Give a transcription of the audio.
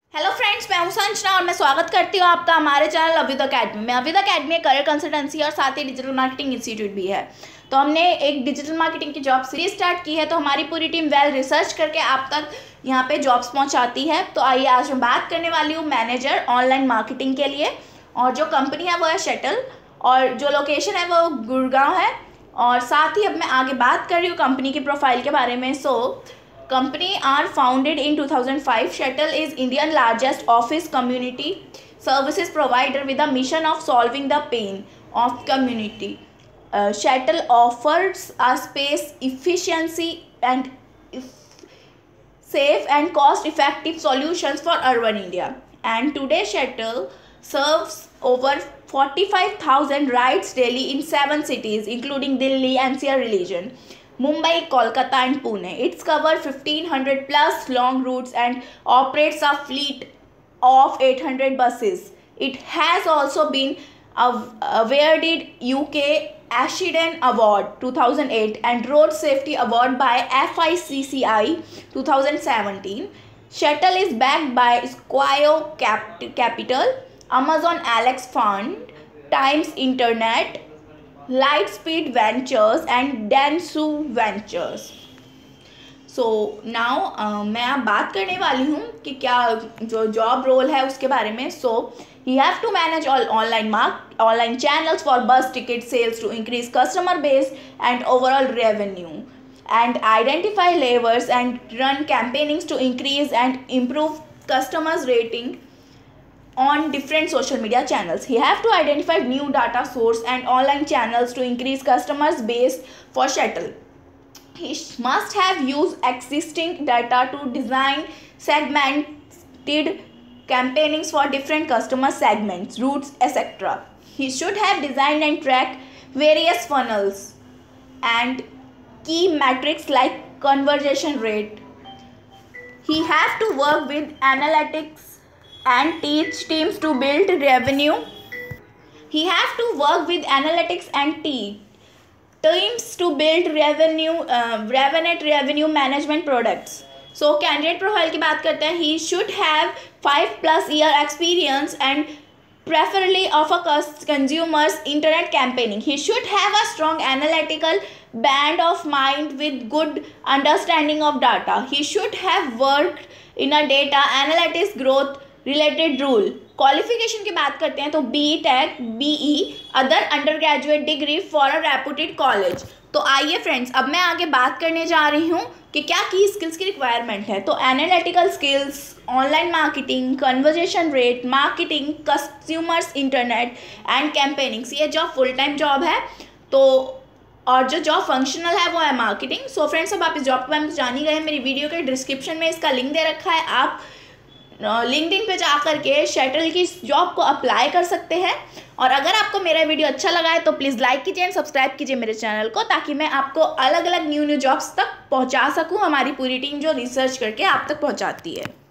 Hello friends, मैं हूं संजना और मैं स्वागत करती हूं आपका हमारे चैनल अव्युद अकेडमी में। अव्युद अकेडमी एक करियर कंसल्टेंसी और साथ ही डिजिटल मार्केटिंग इंस्टीट्यूट भी है। तो हमने एक डिजिटल मार्केटिंग की जॉब सीरीज स्टार्ट की है। तो हमारी पूरी टीम वेल रिसर्च करके आप तक यहाँ पे जॉब्स पहुँचाती है। तो आइए आज मैं बात करने वाली हूँ मैनेजर ऑनलाइन मार्केटिंग के लिए, और जो कंपनी है वो है शटल, और जो लोकेशन है वो गुड़गांव है। और साथ ही अब मैं आगे बात कर रही हूँ कंपनी की प्रोफाइल के बारे में। Company are founded in 2005. Shuttl is India's largest office community services provider with a mission of solving the pain of community. Shuttl offers a space, efficiency and safe and cost-effective solutions for urban India. And today Shuttl serves over 45,000 rides daily in 7 cities, including Delhi, NCR region, Mumbai, Kolkata and Pune. It's covers 1500 plus long routes and operates a fleet of 800 buses. It has also been awarded UK Ashiden Award 2008 and Road Safety Award by FICCI 2017. Shuttl is backed by Squire Capital, Amazon Alex Fund, Times Internet, Lightspeed Ventures and Dentsu Ventures. So now मैं अब बात करने वाली हूँ कि क्या जो job role है उसके बारे में। सो you have to manage all online channels for bus ticket sales to increase customer base and overall revenue, and identify levers and run campaignings to increase and improve customers rating on different social media channels. He have to identify new data source and online channels to increase customers base for Shuttl. He must have used existing data to design segmented campaignings for different customer segments, routes, etc. He should have designed and tracked various funnels and key metrics like conversion rate. He have to work with analytics and teach teams to build revenue. He have to work with analytics and teams to build revenue management products. So candidate profile की बात करते हैं. He should have 5+ year experience and preferably of a consumer's internet campaigning. He should have a strong analytical band of mind with good understanding of data. He should have worked in a data analytics growth related rule. Qualification की बात करते हैं तो Btech, BE other undergraduate degree for a reputed college. तो आइए friends, अब मैं आगे बात करने जा रही हूँ कि क्या की स्किल्स की रिक्वायरमेंट है. तो analytical skills, online marketing, conversion rate, marketing, consumers internet and campaignings. ये जॉब फुल टाइम जॉब है. तो और जो जॉब फंक्शनल है वो है मार्केटिंग. सो फ्रेंड्स, अब आप इस जॉब के बारे में जान ही गए. मेरी वीडियो के डिस्क्रिप्शन में इसका लिंक दे रखा है. आप लिंक्डइन पे जा करके शटल की जॉब को अप्लाई कर सकते हैं. और अगर आपको मेरा वीडियो अच्छा लगा है तो प्लीज़ लाइक कीजिए एंड सब्सक्राइब कीजिए मेरे चैनल को, ताकि मैं आपको अलग अलग न्यू जॉब्स तक पहुंचा सकूं. हमारी पूरी टीम जो रिसर्च करके आप तक पहुंचाती है.